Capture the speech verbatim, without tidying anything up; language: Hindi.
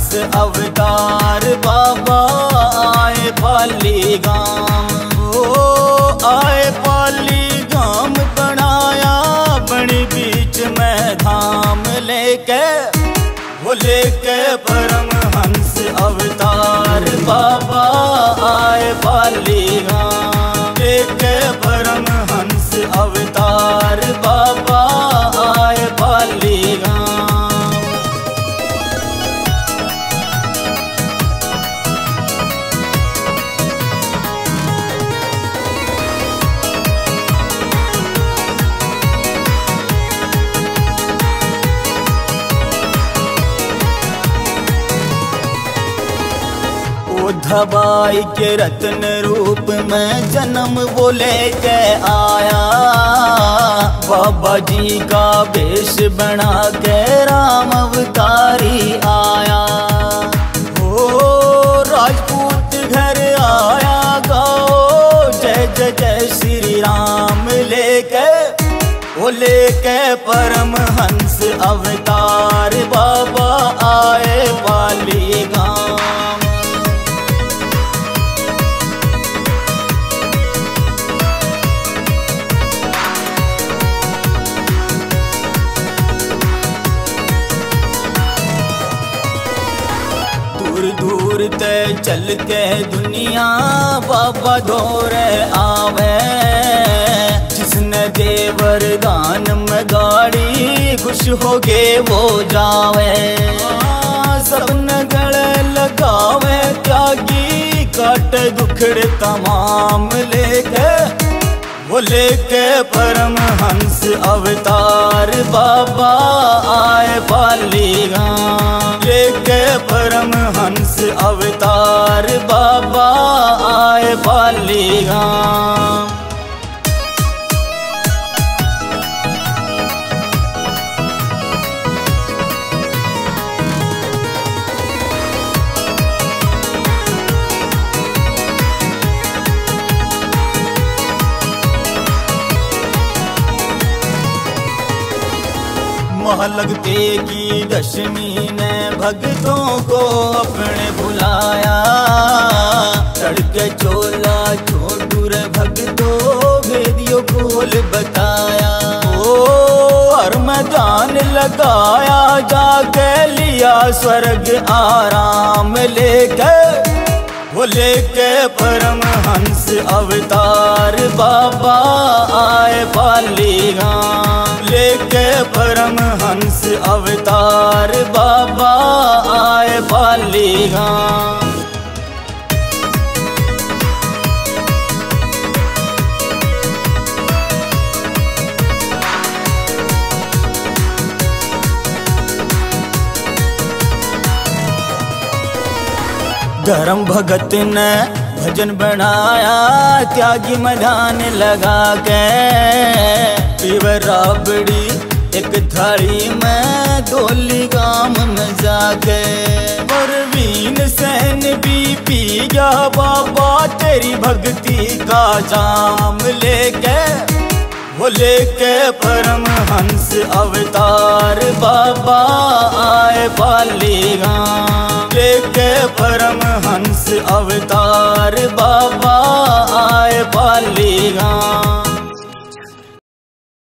हंस अवतार बाबा आए पाली गाम। ओ आए पाली गाम बनाया बड़ी बीच में धाम लेके, वो लेके परम हंस अवतार बाबा आए पाली गाम। लेके परम हंस अवतार बाबा आए पाली गाम। धबाई के रत्न रूप में जन्म वो लेके आया, बाबा जी का वेश बना के राम अवतारी आया। ओ राजपूत घर आया गाओ जय जय जय श्री राम लेके, वो लेके परम हंस अवतार बाबा आए पाली गाम। दूर ते चल के दुनिया बाबा दौरे आवे, जिसने दे वरदान में गाड़ी खुश हो गे वो जावे। सबने गले लगावे त्यागी काट दुखड़े तमाम लेके, वो लेके परम हंस अवतार बाबा आए पाली गाम। लेके परम हंस अवतार बाबा आए पाली गाम। लगते की दशमी ने भक्तों को अपने बुलाया, चढ़के चोला छोटूर भक्तों भेदियों खोल बताया। ओ हर मैदान लगाया जाके लिया स्वर्ग आराम लेके, वो लेके परम हंस अवतार बाबा आए पाली गाम। लेके परम हंस अवतार बाबा आए पाली गाम। धर्म भगत ने भजन बनाया त्यागी मैदान लगा के, पीवर राबड़ी एक थाली में डोली गाम में जाके। परवीन सैन भी पी गया बाबा तेरी भक्ति का जाम लेके, वो लेके परम हंस अवतार बाबा आए पाली गाम। लेके परम हंस अवतार बाबा